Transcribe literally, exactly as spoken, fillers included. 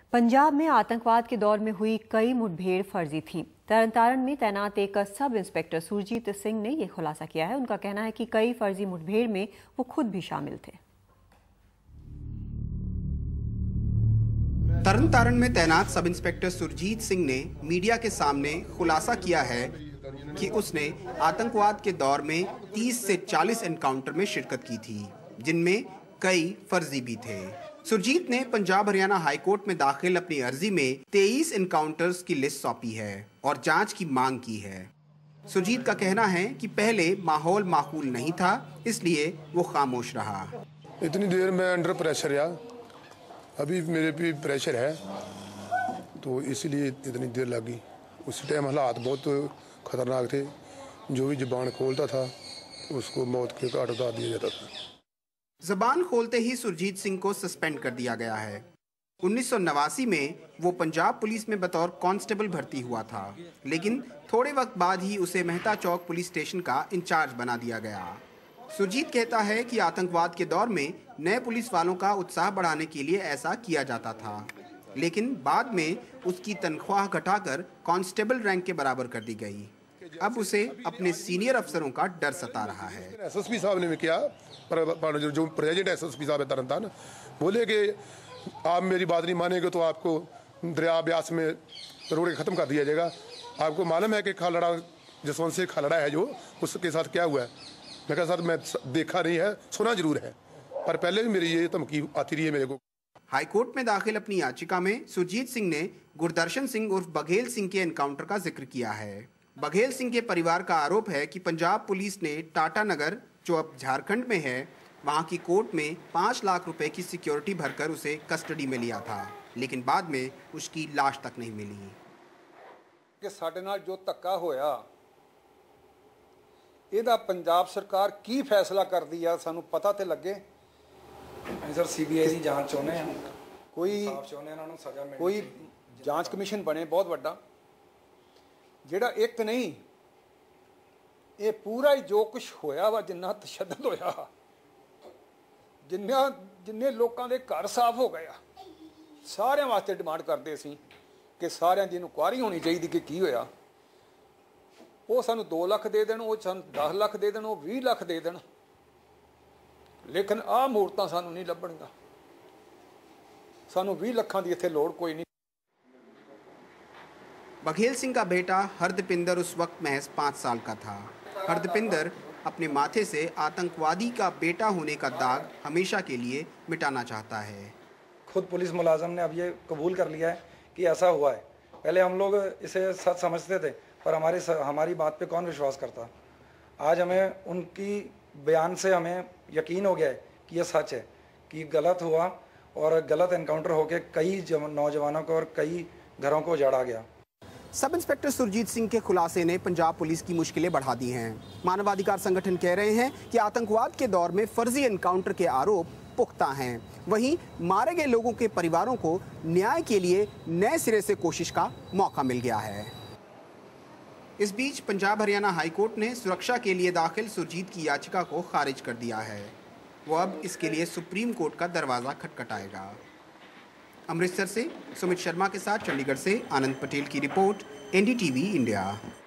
पंजाब में आतंकवाद के दौर में हुई कई मुठभेड़ फर्जी थीं। तरन तारण में तैनात एक सब इंस्पेक्टर सुरजीत सिंह ने यह खुलासा किया है। उनका कहना है कि कई फर्जी मुठभेड़ में वो खुद भी शामिल थे। तरन तारण में तैनात सब इंस्पेक्टर सुरजीत सिंह ने मीडिया के सामने खुलासा किया है कि उसने आतंकवाद के दौर में तीस से चालीस एनकाउंटर में शिरकत की थी, जिनमें कई फर्जी भी थे। सुरजीत ने पंजाब हरियाणा हाई कोर्ट में दाखिल अपनी अर्जी में तेईस एनकाउंटर्स की लिस्ट सौंपी है और जांच की मांग की है। सुरजीत का कहना है कि पहले माहौल माकूल नहीं था, इसलिए वो खामोश रहा। इतनी देर में अंडर प्रेशर या अभी मेरे भी प्रेशर है, तो इसलिए इतनी देर लगी। उस टाइम हालात बहुत खतरनाक थे। जो भी जुबान खोलता था उसको मौत के घाट उतार दिया जाता था। जबान खोलते ही सुरजीत सिंह को सस्पेंड कर दिया गया है। उन्नीस सौ नवासी में वो पंजाब पुलिस में बतौर कांस्टेबल भर्ती हुआ था, लेकिन थोड़े वक्त बाद ही उसे मेहता चौक पुलिस स्टेशन का इंचार्ज बना दिया गया। सुरजीत कहता है कि आतंकवाद के दौर में नए पुलिस वालों का उत्साह बढ़ाने के लिए ऐसा किया जाता था, लेकिन बाद में उसकी तनख्वाह घटाकर कांस्टेबल रैंक के बराबर कर दी गई। अब उसे अपने सीनियर अफसरों का डर सता रहा है। एसएसपी साहब ने भी किया, पर, पर जो प्रेसिडेंट एसएसपी साहब है तरन तारण, बोले कि आप मेरी बात नहीं मानेंगे तो आपको दरिया ब्यास में रोड खत्म कर दिया जाएगा। आपको मालूम है कि खालड़ा जसवंत सिंह खालड़ा है जो, उसके साथ क्या हुआ है? मैं कहा सर मैं देखा नहीं है, सुना जरूर है, पर पहले भी मेरी ये धमकी आती रही है मेरे को। हाईकोर्ट में दाखिल अपनी याचिका में सुरजीत सिंह ने गुरदर्शन सिंह उर्फ बघेल सिंह के एनकाउंटर का जिक्र किया है। बघेल सिंह के परिवार का आरोप है कि पंजाब पुलिस ने टाटा नगर, जो अब झारखंड में है, वहां की कोर्ट में पाँच लाख रुपए की सिक्योरिटी भरकर उसे कस्टडी में लिया था, लेकिन बाद में उसकी लाश तक नहीं मिली। कि साडे नाल जो धक्का होया, ਇਹਦਾ पंजाब सरकार की फैसला करती है सानू पता तो लगे। सर सीबीआई की जांच चाहते हैं, कोई सजा मिले, कोई जांच कमीशन बने बहुत बड़ा, ਜਿਹੜਾ एक नहीं, ये पूरा ही जो कुछ होया वा, जिन्ना तशद्दद होया, जिन्ना जिन्ने लोगों के घर साफ हो गया, सारे वास्ते डिमांड करते सी कि सारे की इनकुआरी होनी चाहिए कि की होया। वो सानू दो लख दे देन, वो सानू दस लख दे देन, वो भी लख दे देन, लेकिन आ मूर्तां सानू नहीं लभणगीआं। सानू भी लखां दी इत्थे लोड़ कोई नहीं। बघेल सिंह का बेटा हरदपिंदर उस वक्त महज पाँच साल का था। हरदपिंदर अपने माथे से आतंकवादी का बेटा होने का दाग हमेशा के लिए मिटाना चाहता है। खुद पुलिस मुलाजम ने अब ये कबूल कर लिया है कि ऐसा हुआ है। पहले हम लोग इसे सच समझते थे, पर हमारी हमारी बात पे कौन विश्वास करता। आज हमें उनकी बयान से हमें यकीन हो गया है कि ये सच है, कि गलत हुआ और गलत एनकाउंटर होकर कई नौजवानों को और कई घरों को उजाड़ा गया। सब इंस्पेक्टर सुरजीत सिंह के खुलासे ने पंजाब पुलिस की मुश्किलें बढ़ा दी हैं। मानवाधिकार संगठन कह रहे हैं कि आतंकवाद के दौर में फर्जी एनकाउंटर के आरोप पुख्ता हैं। वहीं मारे गए लोगों के परिवारों को न्याय के लिए नए सिरे से कोशिश का मौका मिल गया है। इस बीच पंजाब हरियाणा हाईकोर्ट ने सुरक्षा के लिए दाखिल सुरजीत की याचिका को खारिज कर दिया है। वो अब इसके लिए सुप्रीम कोर्ट का दरवाज़ा खटखटाएगा। अमृतसर से सुमित शर्मा के साथ चंडीगढ़ से आनंद पटेल की रिपोर्ट, एनडीटीवी इंडिया।